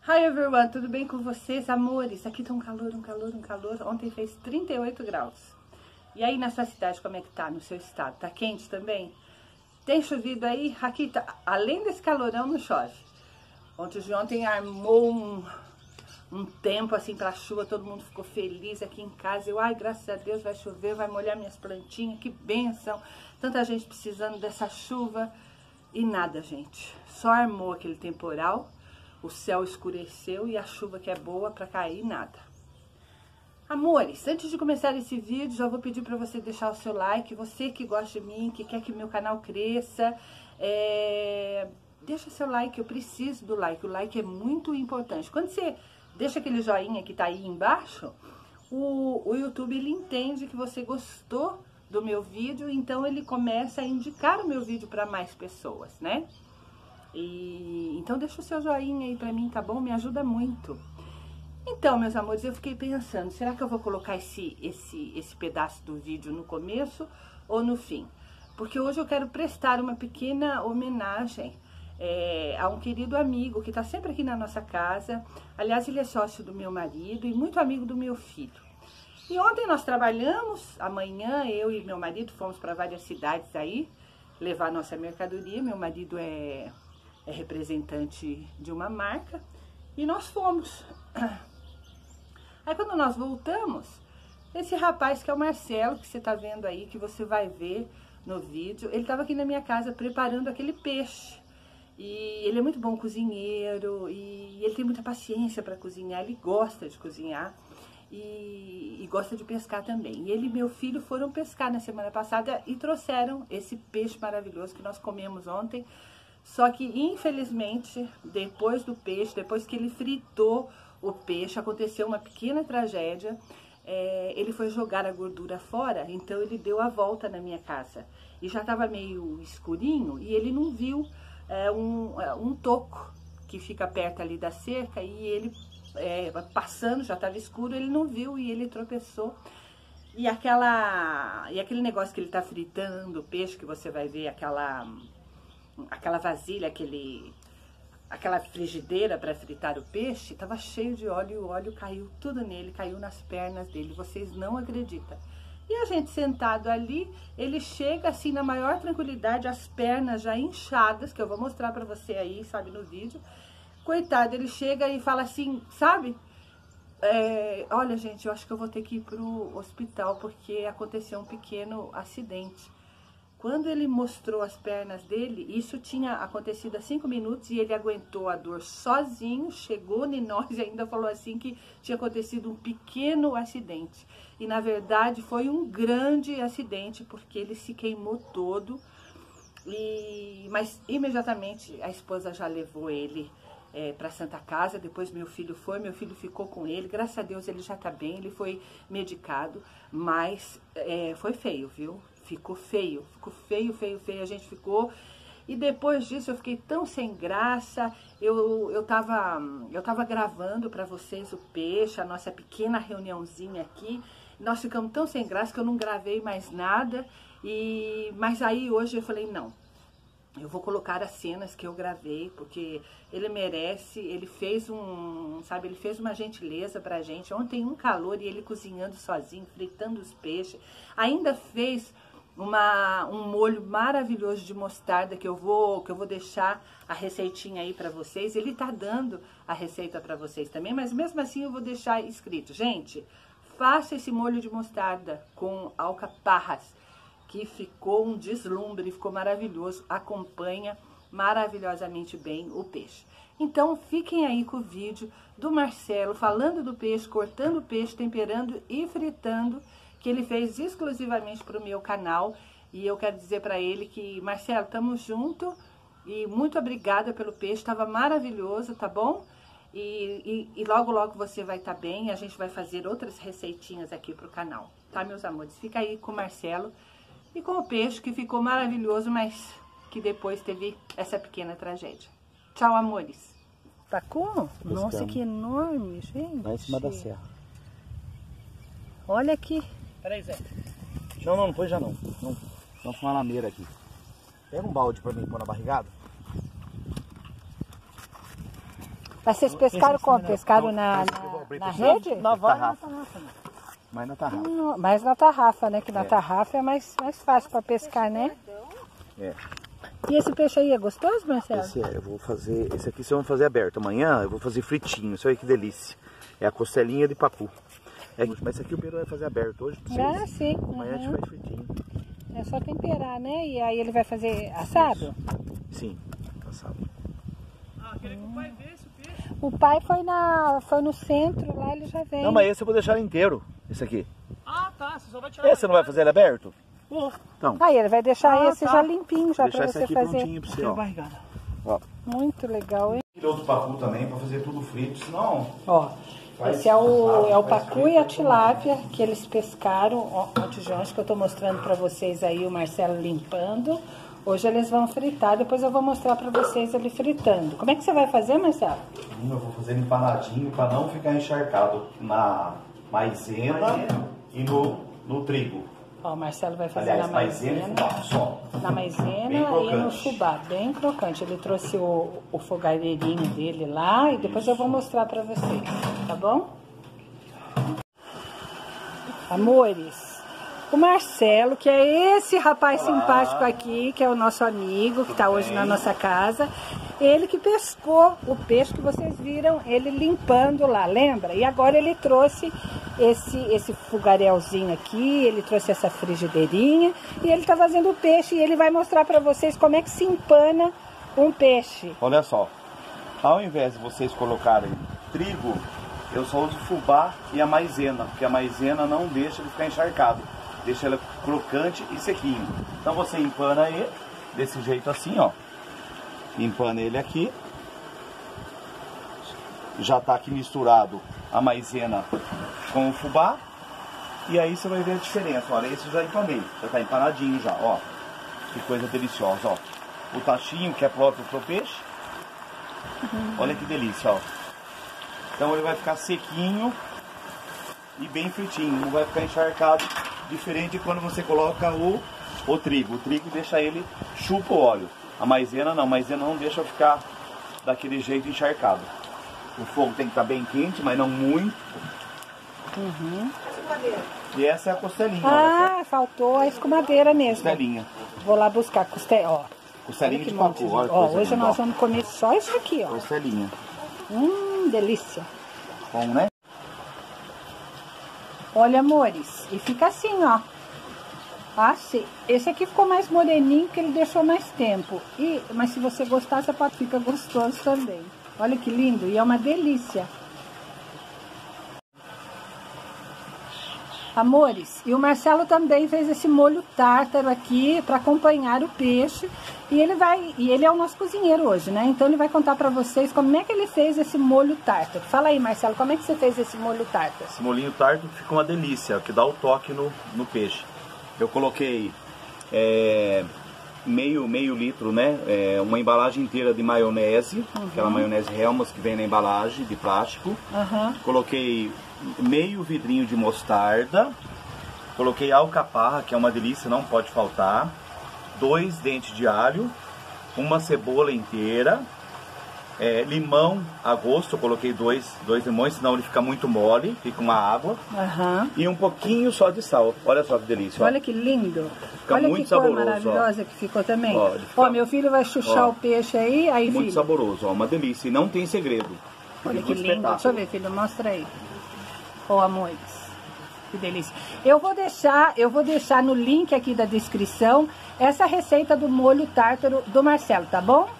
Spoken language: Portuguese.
Hi everyone, tudo bem com vocês, amores? Aqui tá um calor. Ontem fez 38 graus. E aí na sua cidade, como é que tá? No seu estado? Tá quente também? Tem chovido aí? Aqui tá, além desse calorão, não chove. Ontem armou um tempo assim pra chuva, todo mundo ficou feliz aqui em casa. Ai, graças a Deus vai chover, vai molhar minhas plantinhas, que bênção. Tanta gente precisando dessa chuva. E nada, gente. Só armou aquele temporal. O céu escureceu e a chuva que é boa para cair, nada. Amores, antes de começar esse vídeo, já vou pedir para você deixar o seu like. Você que gosta de mim, que quer que meu canal cresça, deixa seu like, eu preciso do like. O like é muito importante. Quando você deixa aquele joinha que tá aí embaixo, o YouTube ele entende que você gostou do meu vídeo, então ele começa a indicar o meu vídeo para mais pessoas, né? Então deixa o seu joinha aí pra mim, tá bom? Me ajuda muito. Então, meus amores, eu fiquei pensando, será que eu vou colocar esse pedaço do vídeo no começo ou no fim? Porque hoje eu quero prestar uma pequena homenagem a um querido amigo que tá sempre aqui na nossa casa. Aliás, ele é sócio do meu marido e muito amigo do meu filho. E ontem nós trabalhamos, amanhã eu e meu marido fomos para várias cidades aí levar nossa mercadoria. Meu marido é representante de uma marca e nós fomos. Aí quando nós voltamos, esse rapaz que é o Marcelo, que você tá vendo aí, que você vai ver no vídeo, ele tava aqui na minha casa preparando aquele peixe. E ele é muito bom cozinheiro e ele tem muita paciência para cozinhar, ele gosta de cozinhar e gosta de pescar também. E ele e meu filho foram pescar na semana passada e trouxeram esse peixe maravilhoso que nós comemos ontem. Só que, infelizmente, depois do peixe, depois que ele fritou o peixe, aconteceu uma pequena tragédia. Ele foi jogar a gordura fora, então ele deu a volta na minha casa. E já estava meio escurinho e ele não viu um toco que fica perto ali da cerca. E ele, passando, já estava escuro, ele não viu e ele tropeçou. E aquele negócio que ele está fritando o peixe, que você vai ver aquela vasilha, aquela frigideira para fritar o peixe, estava cheio de óleo e o óleo caiu tudo nele, caiu nas pernas dele, vocês não acreditam. E a gente sentado ali, ele chega assim na maior tranquilidade, as pernas já inchadas, que eu vou mostrar para você aí, sabe, no vídeo. Coitado, ele chega e fala assim, sabe? Olha, gente, eu acho que eu vou ter que ir pro hospital porque aconteceu um pequeno acidente. Quando ele mostrou as pernas dele, isso tinha acontecido há 5 minutos e ele aguentou a dor sozinho, chegou em nós e ainda falou assim que tinha acontecido um pequeno acidente. E na verdade foi um grande acidente porque ele se queimou todo, mas imediatamente a esposa já levou ele para Santa Casa. Depois meu filho ficou com ele, graças a Deus ele já tá bem, ele foi medicado, mas foi feio, viu? Ficou feio, a gente ficou. E depois disso eu fiquei tão sem graça. Eu tava gravando para vocês o peixe, a nossa pequena reuniãozinha aqui. Nós ficamos tão sem graça que eu não gravei mais nada. Mas aí hoje eu falei, não, eu vou colocar as cenas que eu gravei, porque ele merece. Ele fez ele fez uma gentileza pra gente. Ontem um calor e ele cozinhando sozinho, fritando os peixes. Ainda fez um molho maravilhoso de mostarda que eu vou deixar a receitinha aí pra vocês. Ele tá dando a receita pra vocês também, mas mesmo assim eu vou deixar escrito. Gente, faça esse molho de mostarda com alcaparras, que ficou um deslumbre, ficou maravilhoso, acompanha maravilhosamente bem o peixe. Então fiquem aí com o vídeo do Marcelo falando do peixe, cortando o peixe, temperando e fritando, que ele fez exclusivamente para o meu canal. E eu quero dizer para ele que, Marcelo, tamo junto e muito obrigada pelo peixe, estava maravilhoso, tá bom? E logo logo você vai estar bem e a gente vai fazer outras receitinhas aqui pro canal, tá, meus amores? Fica aí com o Marcelo e com o peixe, que ficou maravilhoso, mas que depois teve essa pequena tragédia. Tchau, amores. Pacu? Nossa, que enorme, gente. Lá em cima da serra. Olha aqui. Peraí, Zé. Não põe já não. Vamos com uma lameira aqui. Pega um balde pra mim pôr na barrigada. Mas vocês pescaram como? Pescaram na rede? Na tarrafa. Mais na tarrafa. Mais na tarrafa, né? Que na tarrafa é mais fácil para pescar, né? É. E esse peixe aí é gostoso, Marcelo? Eu vou fazer, esse aqui vocês vão fazer aberto. Amanhã eu vou fazer fritinho, isso aí que delícia. É a costelinha de pacu. Mas esse aqui o Pedro vai fazer aberto hoje. Ah, sim. Amanhã a gente faz fritinho. É só temperar, né? E aí ele vai fazer assado? Sim, assado. Queria que o pai desse o peixe. O pai foi no centro, lá ele já vem. Não, mas esse eu vou deixar inteiro, esse aqui. Ah, tá, você só vai tirar. Esse você não vai fazer ele aberto? Então. Aí ele vai deixar esse já limpinho, já Deixar pra esse você aqui fazer. prontinho pra você, ó. Ó. Muito legal, hein? Tirou do pacu também pra fazer tudo frito, senão... Ó, esse é o pacu e a tilápia que eles pescaram ontem de ontem, que eu tô mostrando pra vocês aí, o Marcelo limpando. Hoje eles vão fritar, depois eu vou mostrar pra vocês ele fritando. Como é que você vai fazer, Marcelo? Eu vou fazer empanadinho pra não ficar encharcado na maisena e no trigo. Ó, o Marcelo vai fazer Aliás, na maisena. e fubá, só. Na maisena Bem e no crocante. fubá, bem crocante. Ele trouxe o fogareirinho dele lá e depois eu vou mostrar pra vocês, tá bom? Amores, o Marcelo, que é esse rapaz simpático aqui, que é o nosso amigo, que tá hoje na nossa casa, ele que pescou o peixe que vocês viram ele limpando lá, lembra? E agora ele trouxe esse fogarelzinho aqui, ele trouxe essa frigideirinha e ele tá fazendo o peixe e ele vai mostrar pra vocês como é que se empana um peixe. Olha só, ao invés de vocês colocarem trigo, eu só uso fubá e a maisena, porque a maisena não deixa ele ficar encharcado, deixa ela crocante e sequinho. Então você empana ele desse jeito assim, ó. Empana ele aqui. Já tá aqui misturado a maisena com o fubá. E aí você vai ver a diferença. Olha, esse eu já empanei, já tá empanadinho já, ó. Que coisa deliciosa, ó. O tachinho que é próprio pro peixe. Olha que delícia, ó. Então ele vai ficar sequinho e bem fritinho, não vai ficar encharcado, diferente de quando você coloca o trigo. O trigo deixa ele chupa o óleo. A maisena não, a maisena não deixa ficar daquele jeito encharcado. O fogo tem que estar bem quente, mas não muito. E essa é a costelinha. Ah, faltou a escumadeira mesmo. Costelinha. Vou lá buscar ó. Costelinha Olha que de monte pacu. Olha que ó, coisa hoje linda, nós ó. vamos comer só isso aqui, ó. Costelinha. Delícia. Bom, né? Olha, amores, e fica assim, ó. Assim. Esse aqui ficou mais moreninho, porque ele deixou mais tempo. Mas se você gostar, você pode ficar gostoso também. Olha que lindo, e é uma delícia. Amores, e o Marcelo também fez esse molho tártaro aqui para acompanhar o peixe. E ele é o nosso cozinheiro hoje, né? Então ele vai contar para vocês como é que ele fez esse molho tártaro. Fala aí, Marcelo, como é que você fez esse molho tártaro? Esse molhinho tártaro fica uma delícia, que dá o toque no peixe. Eu coloquei meio litro, né? Uma embalagem inteira de maionese, aquela maionese Hellmann's que vem na embalagem de plástico. Coloquei meio vidrinho de mostarda. Coloquei alcaparra, que é uma delícia, não pode faltar. 2 dentes de alho, uma cebola inteira, limão a gosto, eu coloquei dois limões, senão ele fica muito mole, fica uma água. E um pouquinho só de sal. Olha só que delícia. Olha que lindo. Fica olha muito que cor saboroso, maravilhosa que ficou também. Ó, Ó, meu filho vai chuchar o peixe aí, muito filho. saboroso, ó, uma delícia. E não tem segredo. Olha que Fica um lindo. Deixa eu ver, filho, mostra aí. Ó, amores. Que delícia. Eu vou deixar no link aqui da descrição essa receita do molho tártaro do Marcelo, tá bom?